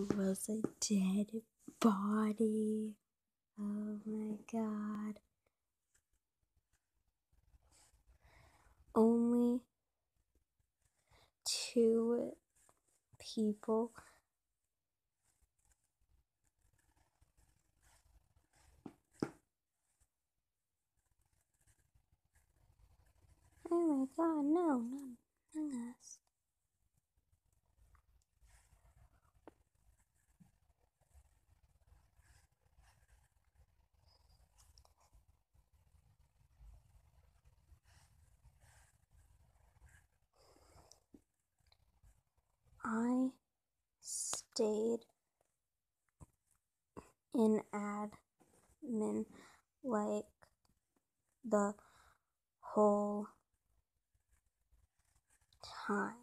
was a dead body. Oh my god. Only 2 people oh my god, no, not Among Us. I stayed in admin like the whole time.